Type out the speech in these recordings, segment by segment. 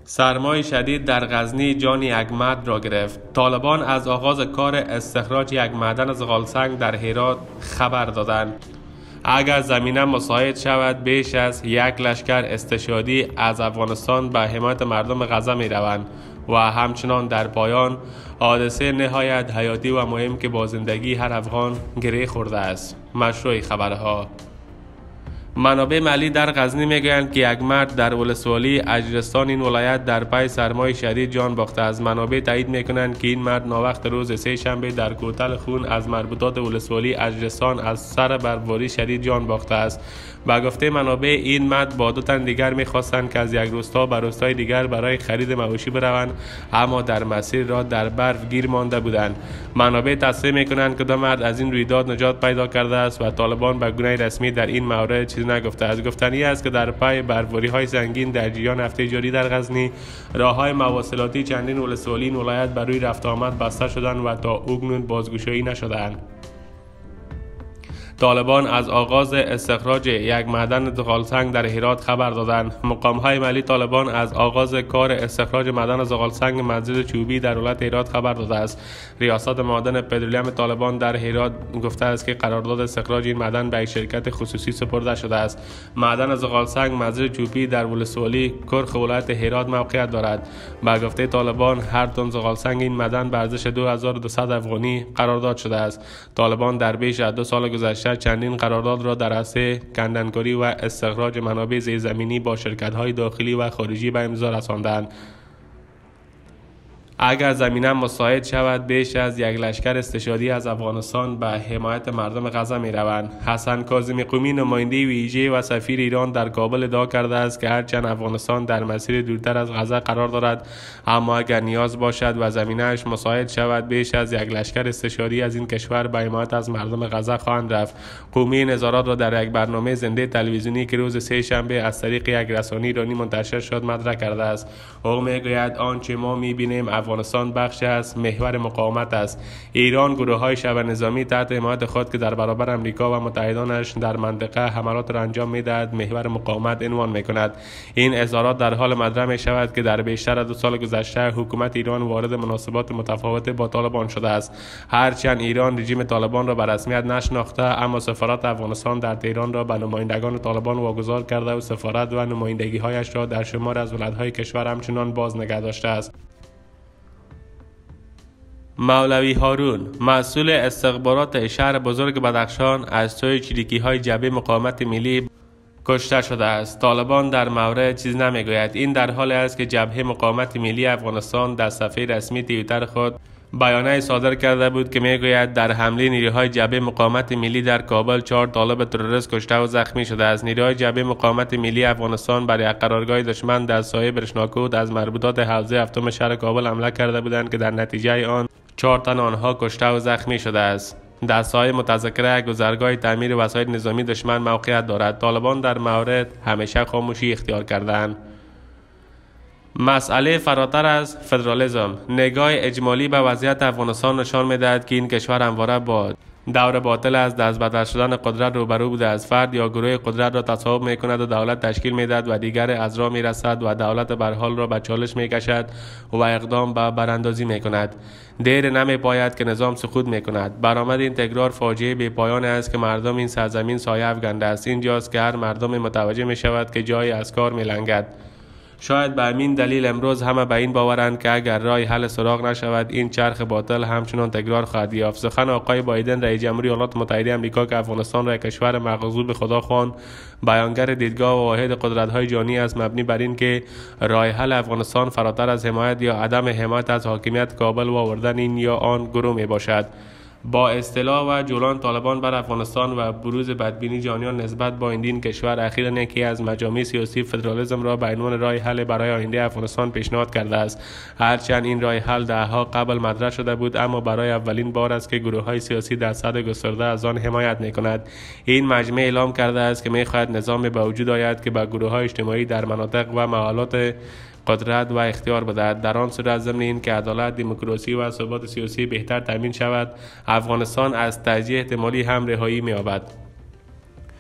سرمای شدید در غزنی جان یک مرد را گرفت. طالبان از آغاز کار استخراج یک معدن زغالسنگ در هرات خبر دادند. اگر زمینه مساعد شود بیش از یک لشکر استشهادی از افغانستان به حمایت مردم غزه می روند و همچنان در پایان حادثه نهایت حیاتی و مهم که با زندگی هر افغان گره خورده است. مشروع خبرها. منابع محلی در غزنی میگویند که یک مرد در ولسوالی اجرستان این ولایت در پی سرمای شدید جان باخته است. منابع تایید میکنند که این مرد ناوقت روز سه شنبه در کوتل خون از مربوطات ولسوالی اجرستان از سر برفباری شدید جان باخته است. با گفته منابع این مرد با 2 تن دیگر میخواستند که از یک روستا به روستای دیگر برای خرید مواشی بروند، اما در مسیر را در برف گیر مانده بودند. منابع تصریح میکنند که 2 مرد از این رویداد نجات پیدا کرده است و طالبان به گونه رسمی در این مورد چیزی نگفته است. گفتنی است که در پی برفباری‌های سنگین در جریان هفته جاری در غزنی، راه‌های مواصلاتی چندین ولسوالی این ولایت بر روی رفت آمد بسته شدند و تا اکنون بازگشایی نشده‌اند. طالبان از آغاز استخراج یک معدن زغالسنگ در هرات خبر دادند. مقام‌های محلی طالبان از آغاز کار استخراج معدن زغالسنگ مسجد چوبی در ولایت هرات خبر داده است. ریاست معدن پترولیوم طالبان در هرات گفته است که قرارداد استخراج این معدن به یک شرکت خصوصی سپرده شده است. معدن زغالسنگ مسجد چوبی در ولسوالی کرخ ولایت هرات موقعیت دارد. به گفته طالبان هر تن زغالسنگ این معدن به ارزش 2200 افغانی قرارداد شده است. طالبان در بیش از 2 سال گذشته چندین قرارداد را در عرصه کندنکاری و استخراج منابع زیرزمینی با شرکت‌های داخلی و خارجی به امضا رساندند. اگر زمینه مساعد شود بیش از یک لشکر استشهادی از افغانستان به حمایت مردم غزه می روند. حسن کاظمی قمی نماینده ویژه و سفیر ایران در کابل ادعا کرده است که هرچند افغانستان در مسیر دورتر از غزه قرار دارد، اما اگر نیاز باشد و زمینه‌اش مساعد شود بیش از یک لشکر استشهادی از این کشور به حمایت از مردم غزه خواهند رفت. قمی نظارات را در یک برنامه زنده تلویزیونی که روز سه شنبه از طریق یک رسانه ایرانی منتشر شد مطرح کرده است. او میگوید آنچه ما می‌بینیم افغانستان بخش از محور مقاومت است. ایران گروه‌های شبه نظامی تحت حمایت خود که در برابر امریکا و متحدانش در منطقه حملات را انجام می‌دهد محور مقاومت عنوان می‌کند. این اظهارات در حال مطرح می‌شود که در بیشتر از 2 سال گذشته حکومت ایران وارد مناسبات متفاوت با طالبان شده است. هرچند ایران رژیم طالبان را به رسمیت نشناخته، اما سفارت افغانستان در تهران را به نمایندگان طالبان واگذار کرده و سفارت و نمایندگی‌هایش را در شمار از ولایت‌های کشور همچنان باز نگه داشته است. مولوی هارون، مسئول استخبارات شهر بزرگ بدخشان، از سوی چریکی‌های جبهه مقاومت ملی کشته شده است. طالبان در مورد چیز نمیگوید. این در حالی است که جبهه مقاومت ملی افغانستان در صفحه رسمی توییتر خود بیانیه صادر کرده بود که میگوید در حمله نیروهای جبهه مقاومت ملی در کابل 4 طالب تروریست کشته و زخمی شده است. نیروهای جبهه مقاومت ملی افغانستان بر یک قرارگاه دشمن در سایه برشناکود از مربوطات حوزه هفتم شهر کابل حمله کرده بودند که در نتیجه آن 4 تن آنها کشته و زخمی شده است. در سایه متذکره گذرگاه تعمیر وسایل نظامی دشمن موقعیت دارد. طالبان در مورد همیشه خاموشی اختیار کردند. مسئله فراتر از فدرالیسم، نگاه اجمالی به وضعیت افغانستان نشان می‌دهد که این کشور همواره با دور باطل از دست به دست شدن قدرت روبرو بوده است. فرد یا گروه قدرت را تصاحب می‌کند و دولت تشکیل می‌دهد و دیگر از راه می‌رسد و دولت بر حال را به چالش می‌کشد و اقدام به براندازی می‌کند. دیر نمی‌پاید که نظام سقوط می‌کند. برآمد این تکرار فاجعه بی‌پایان است که مردم این سرزمین سایه افکنده است. اینجاست که هر مردم متوجه می‌شود که جای از کار می‌لنگد. شاید به همین دلیل امروز همه به این باورند که اگر راه حل سراغ نشود این چرخ باطل همچنان تکرار خواهد یافت. سخن آقای بایدن رئیس جمهوری ایالات متحده آمریکا که افغانستان را یک کشور مغصوب خدا خواند، بیانگر دیدگاه و واحد قدرت‌های جهانی است، مبنی بر این که راه حل افغانستان فراتر از حمایت یا عدم حمایت از حاکمیت کابل و آوردن این یا آن گروه می باشد. با اصطلاح و جولان طالبان بر افغانستان و بروز بدبینی جهانیان نسبت با این کشور، اخیراً یکی از مجامع سیاسی فدرالیسم را به عنوان راه حل برای آینده افغانستان پیشنهاد کرده است. هرچند این راه حل دهها قبل مطرح شده بود، اما برای اولین بار است که گروه‌های سیاسی در سطح گسترده از آن حمایت می‌کند. این مجمع اعلام کرده است که می‌خواهد نظامی به وجود آید که به گروه‌های اجتماعی در مناطق و محلات قدرت و اختیار بدهد. در آن صورت ضمن این که عدالت، دموکراسی و ثبات سیاسی بهتر تامین شود، افغانستان از تجزیه احتمالی هم رهایی می‌یابد.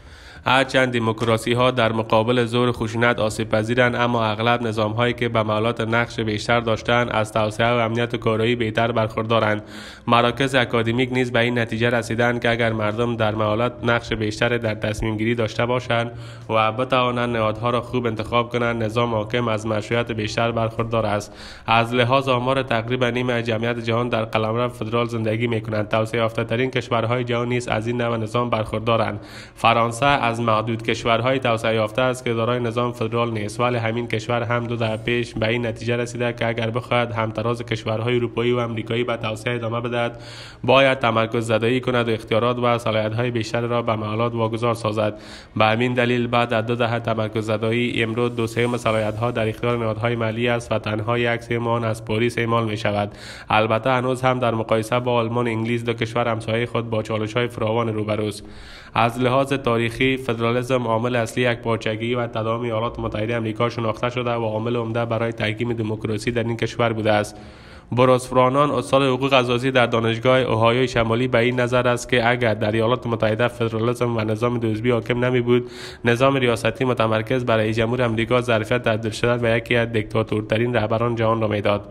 هرچند دموکراسی ها در مقابل زور خشونت آسیب پذیرند، اما اغلب نظام هایی که به مالات نقش بیشتر داشتند از توسعه و امنیت و کارایی بهتر برخوردارند. مراکز اکادمیک نیز به این نتیجه رسیدند که اگر مردم در مالات نقش بیشتر در تصمیم گیری داشته باشند و بتوانند نهادها را خوب انتخاب کنند، نظام حاکم از مشروعیت بیشتر برخوردار است. از لحاظ آمار تقریبا نیمه جمعیت جهان در قلمرو فدرال زندگی می‌کنند. توسعه یافته‌ترین کشورهای جهان نیز از این نوع نظام برخوردارند. فرانسه از معدود کشورهای توسعه یافته است که دارای نظام فدرال نیست، ولی همین کشور هم 2 دهه پیش به این نتیجه رسیده که اگر بخواهد همتراز کشورهای اروپایی و آمریکایی به توسعه ادامه بدهد، باید تمرکز زدایی کند و اختیارات و صلاحیت‌های بیشتر را به مالات واگذار سازد. به همین دلیل بعد از 2 دهه تمرکز زدایی، امروز 2/3 صلاحیت‌ها در اختیار نهادهای محلی است و تنها 1/3 آن از پاریس اعمال می‌شود. البته هنوز هم در مقایسه با آلمان و انگلیس، 2 کشور همسایه خود با چالش‌های فراوان روبروست. از لحاظ تاریخی، فدرالیسم عامل اصلی یکپارچگی و تداوم ایالات متحده آمریکا شناخته شده و عامل عمده برای تحکیم دموکراسی در این کشور بوده است. بروس فرانان، استاد حقوق اساسی در دانشگاه اوهایوی شمالی، به این نظر است که اگر در ایالات متحده فدرالیسم و نظام 2 حزبی حاکم نمی بود، نظام ریاستی متمرکز برای رئیس جمهور آمریکا ظرفیت تبدیل شدن به یکی از دیکتاتورترین رهبران جهان را میداد.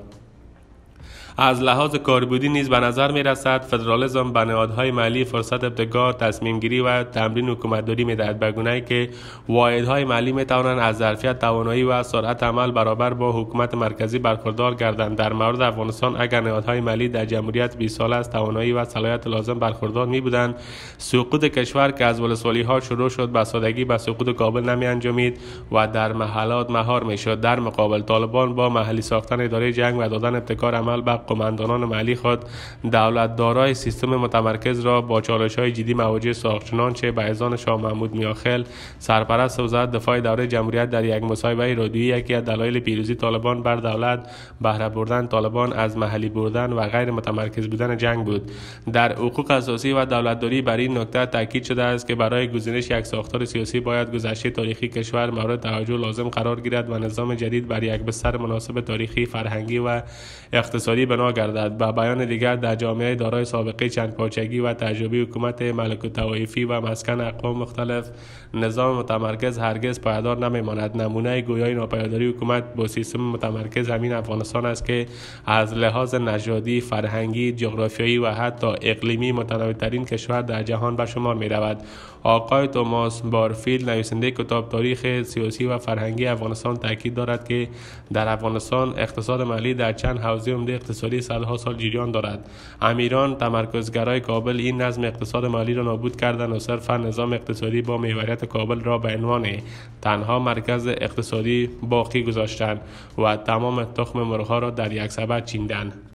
از لحاظ کاربردی نیز به نظر می رسد فدرالیسم به نهادهای محلی فرصت ابتکار، تصمیم گیری و تمرین حکومتداری می دهد، به گونه‌ای که واحدهای محلی می توانند از ظرفیت، توانایی و سرعت عمل برابر با حکومت مرکزی برخوردار گردند. در مورد افغانستان، اگر نهادهای محلی در جمهوریت 20 ساله از توانایی و صلاحیت لازم برخوردار می بودند، سقوط کشور که از ولسوالی‌ها شروع شد به سادگی به سقوط کابل نمی انجامید و در محلات مهار می شد. در مقابل، طالبان با محلی ساختن اداره جنگ و دادن ابتکار عمل به قماندانان محلی خود، دولت دارای سیستم متمرکز را با چالش‌های جدی مواجه ساخت، چنانچه به اذن شاه محمود میاخیل، سرپرست وزارت دفاع دوره جمهوریت، در یک مصاحبه رادیویی یکی از دلایل پیروزی طالبان بر دولت بهره بردن طالبان از محلی بردن و غیر متمرکز بودن جنگ بود. در حقوق اساسی و دولتداری بر این نکته تاکید شده است که برای گزینش یک ساختار سیاسی باید گذشته تاریخی کشور مورد توجه لازم قرار گیرد و نظام جدید بر یک بستر مناسب تاریخی، فرهنگی و اقتصادی بنا گردد. به بیان دیگر، در جامعه دارای سابقه چندپارچگی و تجربه حکومت ملک طوایفی و مسکن اقوام مختلف، نظام متمرکز هرگز پایدار نمیماند. نمونه گویای ناپایداری حکومت با سیستم متمرکز همین افغانستان است که از لحاظ نژادی، فرهنگی، جغرافیایی و حتی اقلیمی متنوع‌ترین کشور در جهان به شمار می‌رود. آقای توماس بارفیلد، نویسنده کتاب تاریخ سیاسی و فرهنگی افغانستان، تاکید دارد که در افغانستان اقتصاد محلی در چند حوزه عمده اقتصادی صدها سال جریان دارد. امیران تمرکزگرای کابل این نظم اقتصاد محلی را نابود کردند و صرفا نظام اقتصادی با محوریت کابل را به عنوان تنها مرکز اقتصادی باقی گذاشتند و تمام تخم مرغ‌ها را در یک سبد چیندند.